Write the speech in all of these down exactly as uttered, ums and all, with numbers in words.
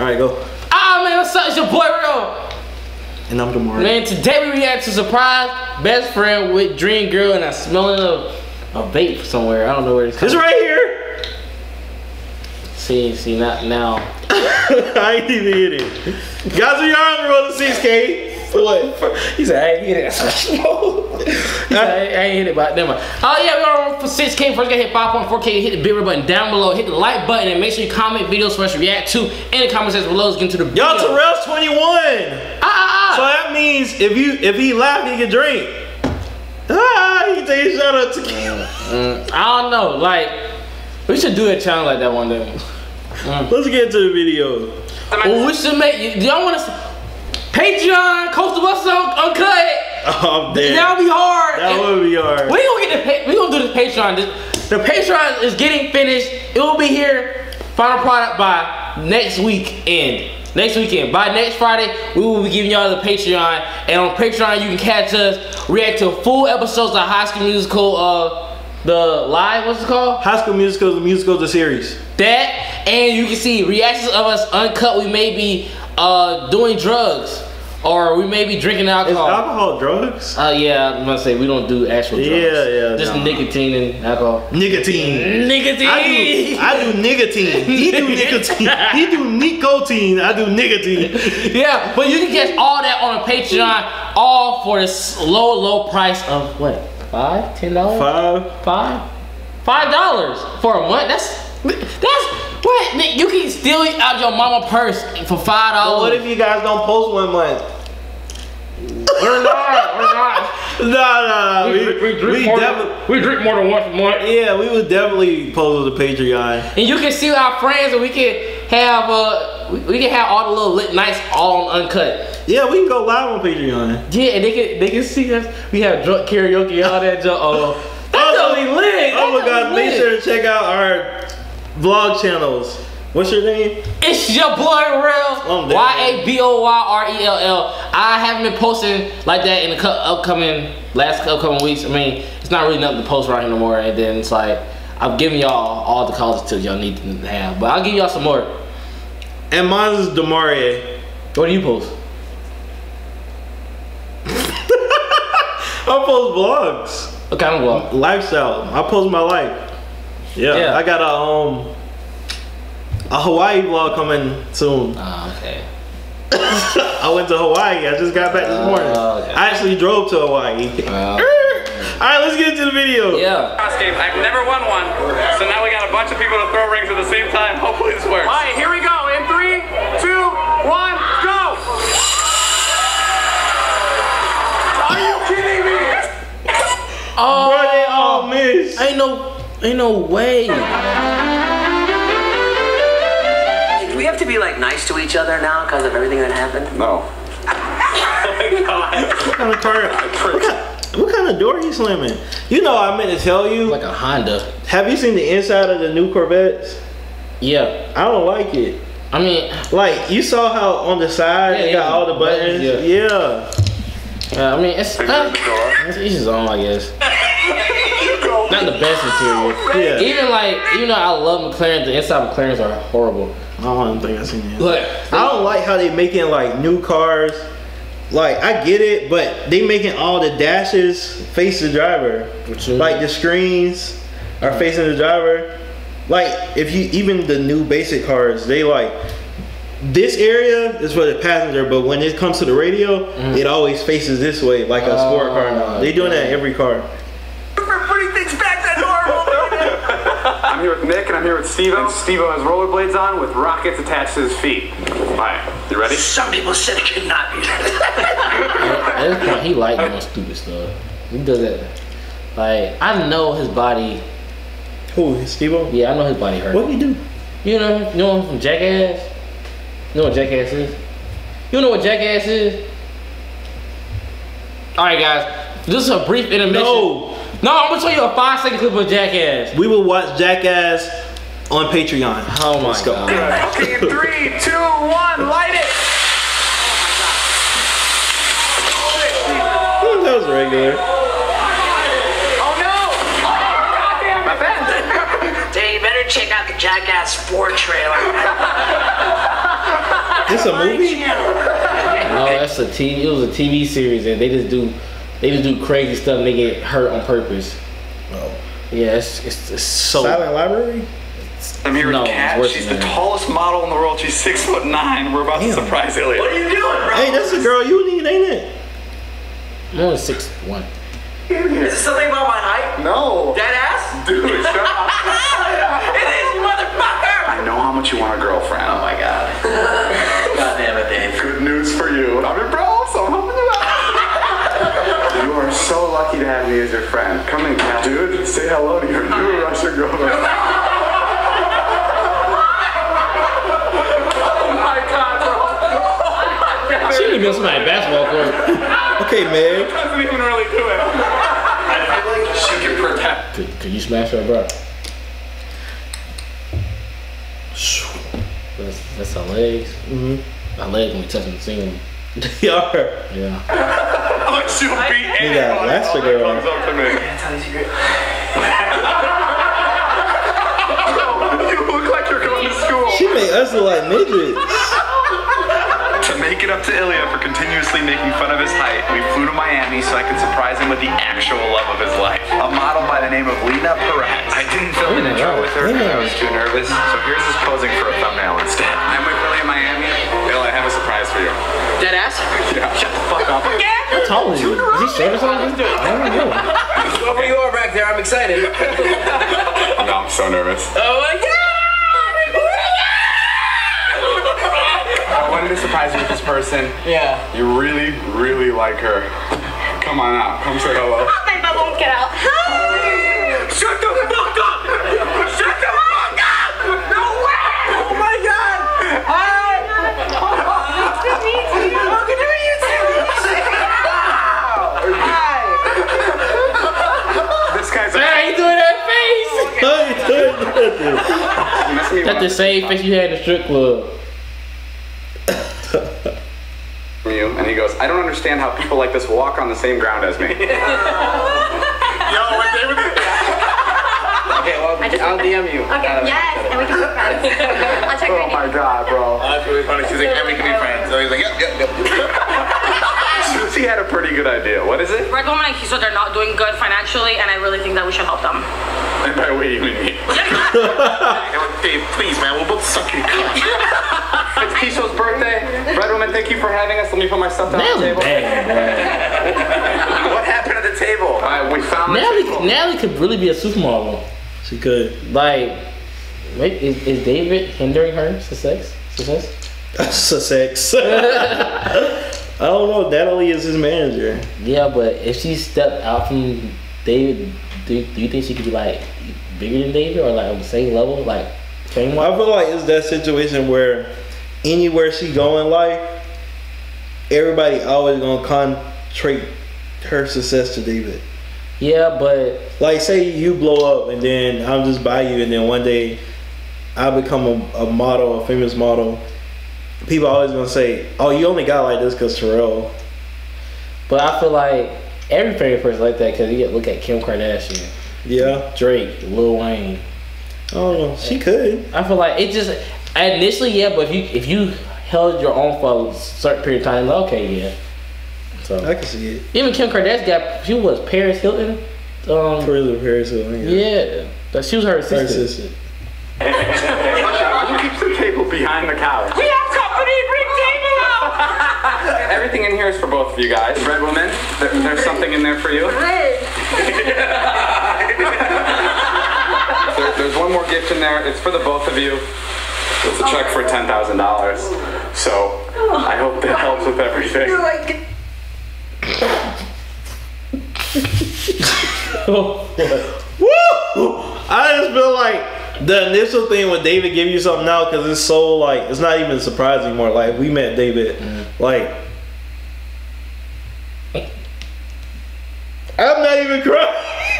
right, go. Ah, man, what's up? It's your boy, Real. And I'm DaMareeay. Man, today we react to Surprise Best Friend with Dream Girl, and I'm smelling a, a vape somewhere. I don't know where it's coming. It's right here. See, see, not now. I ain't even hit it. Guys, we are on the road to six K. What? He said, I ain't hit it. He said, I ain't, I ain't hit it, but never mind. Oh, yeah, we are on for six K. First, gotta hit five point four K. Hit the big red button down below. Hit the like button, and make sure you comment videos for us to react to in the comment section below. Let's get into the video. Y'all, Terrell's twenty-one. Ah, ah, ah. So that means if you if he laugh, he can drink. Ah, he can take a shot of tequila. Mm, I don't know. Like, we should do a challenge like that one day. Mm. Let's get into the video. Well, we should make. Do y'all want to? Patreon, Coastal Bustas Uncut. Oh, damn. That'll be hard. That and would be hard. We gonna get the. We gonna do this Patreon. This, the Patreon is getting finished. It will be here. Final product by next weekend. Next weekend. By next Friday, we will be giving y'all the Patreon. And on Patreon, you can catch us react to full episodes of High School Musical. Uh, the live. What's it called? High School Musical, the musical, the series. That, and you can see reactions of us uncut. We may be uh, doing drugs, or we may be drinking alcohol. Is alcohol drugs? Uh, yeah, I'm gonna say we don't do actual drugs. Yeah, yeah. Just no. nicotine and alcohol. Nicotine. Nicotine. I do, I do nicotine. He do nicotine. He do nicotine. I do nicotine. Yeah, but you can catch all that on a Patreon, all for this low, low price of what? Five, ten dollars? Five. Five? Five dollars for a month? That's that's what you can steal out your mama purse for five dollars. What if you guys don't post one month? We're not. We're not. No, no, no. We, We, we, we, drink we, more defi than, we drink more than once a month. Yeah, we would definitely post on the Patreon. And you can see our friends, and we can have uh, we, we can have all the little lit nights all on uncut. Yeah, we can go live on Patreon. Yeah, and they can they can see us. We have drunk karaoke and all that junk. Oh, that's Also, totally lit. Oh my God! Make lit. sure to check out our vlog channels. What's your name? It's your boy Real. Y A B O Y R E L L. I haven't been posting like that in the upcoming last upcoming weeks. I mean, it's not really nothing to post right here no more. And then it's like I'm giving y'all all the college tips y'all need to have, but I'll give y'all some more. And mine is DaMareeay. What do you post? I post vlogs. What kind of vlog? Lifestyle. I post my life. Yeah, Yeah. I got a um a Hawaii vlog coming soon. Oh, okay. I went to Hawaii. I just got back this morning. Uh, okay. I actually drove to Hawaii. Well. All right, let's get into the video. Yeah. Game. I've never won one, so now we got a bunch of people to throw rings at the same time. Hopefully this works. All right, here we go. In three, two, one, go! Are you kidding me? Oh, Bro, they all missed. Ain't no, ain't no way. Do we have to be like nice to each other now because of everything that happened? No. What kind of car? What kind, what kind of door are you slamming? You know, I meant to tell you. Like a Honda. Have you seen the inside of the new Corvettes? Yeah. I don't like it. I mean, like you saw how on the side yeah, they got yeah, all the buttons. yeah. yeah. Uh, I mean, it's, uh, it's each his own, I guess. Not the best interior. Yeah. Even like, even though I love McLaren, the inside of McLarens are horrible. I don't think I've seen it. Look, I don't like how they making like new cars. Like I get it, but they making all the dashes face the driver. Like the screens are facing the driver. Like if you even the new basic cars, they like this area is for the passenger, but when it comes to the radio, mm. it always faces this way, like a sport uh, car now. They doing that in every car. We're putting things back that normal. I'm here with Nick and I'm here with Steve. And Steve has rollerblades on with rockets attached to his feet. Alright, you ready? Some people said it could not be. At this point, he like doing stupid stuff. He does that. Like, I know his body. Who, Steve-O? Yeah, I know his body hurt. What he do? You know, you know him from Jackass? You know what Jackass is? You know what Jackass is? Alright guys, this is a brief intermission. No! No, I'm gonna show you a five second clip of Jackass. We will watch Jackass on Patreon. Oh my Let's go. God. Okay, in three, two, one, light it! Oh, that was regular. Oh no! Oh, my pen! Dang, you better check out the Jackass four trailer. It's a movie? No, that's a T V. It was a T V series, and they just do, they just do crazy stuff. And they get hurt on purpose. Oh. Yeah, it's, it's, it's so. Silent Library? I'm here with No, Kat. worse She's than the that. tallest model in the world. She's six foot nine. We're about Damn. to surprise Ilya. What are you doing, bro? Hey, that's the girl you need, ain't it? I'm only six one. Is this something about my height? No. Dead ass? Dude, shut up. It is, you motherfucker! I know how much you want a girlfriend. Oh my god. God damn it, Dave. Good news for you. I mean, bro, so I'm helping you out. You are so lucky to have me as your friend. Come in, Kat. Dude, say hello to your new Russian girlfriend. Oh my god, bro. She didn't even somebody basketball court. Okay, Meg. Doesn't even really do it. I feel like she can protect. Could, could you smash her, bro? That's, that's her legs. Mm-hmm. My legs when we touch them, see them. Y'all are. Yeah. Oh, she'll beat You anyone. got Elastigirl. Comes up to me. Can't tell you secret. You look like you're going to school. She made us look like midgets. To make it up to Ilya for continuously making fun of his height, we flew to Miami so I could surprise him with the actual love of his life. A model by the name of Lena Perez. I didn't film an intro with her because I was too nervous, so here's us posing for a thumbnail instead. I'm with Ilya in Miami. Ilya, I have a surprise for you. Dead ass? Yeah. Shut the fuck up. How tall is he? Is he short or something? I don't know. Whoever you are back there, I'm excited. No, I'm so nervous. Oh my god! I wanted to surprise you with this person. Yeah. You really, really like her. Come on out. Come say hello. My butt won't get out. Shut the fuck up! Shut the fuck up! No way! Oh my god! Hi! Nice to meet you. Oh, good to meet you too! Hi! This guy's Hey, you doing that face? You must be That's the same face you had in the strip club. from you, and he goes, I don't understand how people like this walk on the same ground as me. Yo, what day was it? Okay, well, I just- I'll D M you. Okay, yes, and we can be friends. I'll check Oh right my now. god, bro. That's really funny. She's like, and we can be friends. So he's like, yep, yep, yep. Susie had a pretty good idea. What is it? Red Woman and Kiso, they're not doing good financially, and I really think that we should help them. And by we, you mean me. Dave, please, man, we'll both suck your cock. It's Keisha's birthday. Red Woman, thank you for having us. Let me put my stuff down on the table. What happened at the table? Alright, we found the Natalie, table. Natalie could really be a supermodel. She could. Like, wait, is, is David hindering her success? Success? Sussex. I don't know. Natalie is his manager. Yeah, but if she stepped out from David, do, do you think she could be like bigger than David or like on the same level, like fame I wise? feel like it's that situation where anywhere she go in life, everybody always gonna contract her success to David. Yeah, but Like, say you blow up and then I'm just by you, and then one day I become a, a model, a famous model. People always gonna say, "Oh, you only got like this because Terrell." but I feel like every famous person like that because you get look at Kim Kardashian, Yeah, Drake, Lil Wayne. I don't know. She could. I feel like it just initially, yeah, but if you if you held your own for a certain period of time, like, okay, yeah. So I can see it. even Kim Kardashian got, she was Paris Hilton. Um, Pretty Paris Hilton. yeah, but she was her Her assistant. assistant. Who keeps the table behind the couch? We have company, bring table out! Everything in here is for both of you guys. Red Woman, there, there's something in there for you. There, there's one more gift in there. It's for the both of you. It's a check for ten thousand dollars. So I hope that helps with everything. Woo! I just feel like the initial thing with David give you something now because it's so like it's not even a surprise anymore. Like we met David, Mm. like I'm not even crying.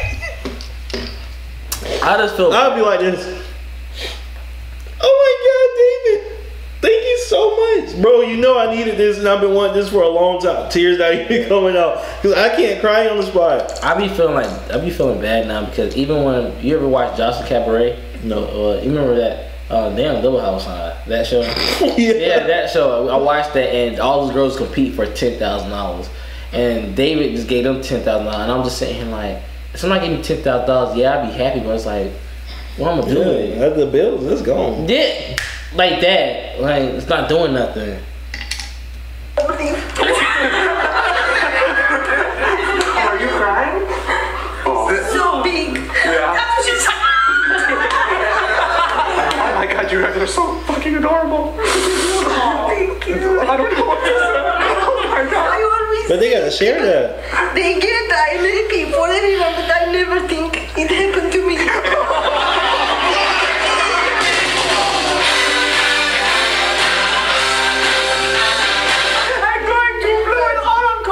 I just feel I'll be like this. Oh my God, David! Thank you so much, bro. You know I needed this, and I've been wanting this for a long time. Tears not even coming out because I can't cry on the spot. I be feeling like I be feeling bad now because even when you ever watch Jocelyn Cabaret, No. uh, you remember that Uh, damn, Double House High. That show. yeah. Yeah, that show. I watched that, and all those girls compete for ten thousand dollars, and David just gave them ten thousand dollars, and I'm just sitting here like, if somebody gave me ten thousand dollars, yeah, I'd be happy, but it's like, what am I doing? Yeah, the bills, it's gone. Yeah, like that. Like it's not doing nothing. Are you crying? So big. Yeah. Oh my god, you guys are so fucking adorable. Thank you. I don't know what to say. Oh my god. I always But they gotta share that. they get that and they pay for everyone, but I never think it happened to me. I'm going to blow it all on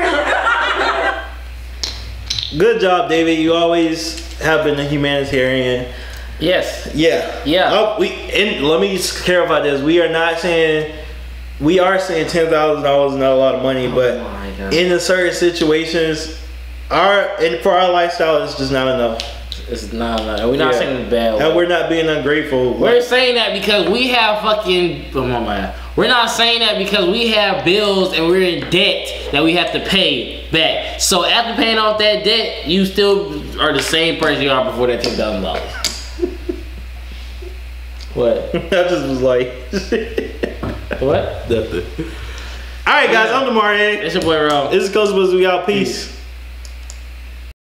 cocaine. Good job, David. You always have been a humanitarian. Yes. Yeah. Yeah. Oh, we and let me just clarify this. We are not saying we are saying ten thousand dollars is not a lot of money, but my God. in a certain situations, our and for our lifestyle, it's just not enough. It's not. not we're not Yeah. saying it bad. And we're not being ungrateful. We're saying that because we have fucking. Oh my man. We're not saying that because we have bills and we're in debt that we have to pay back. So after paying off that debt, you still are the same person you are before that ten thousand dollars. What? I just was like, What? nothing. All right, guys. I'm DaMareeay. It's your boy Ro. This is Coach Buzz. We out. Peace.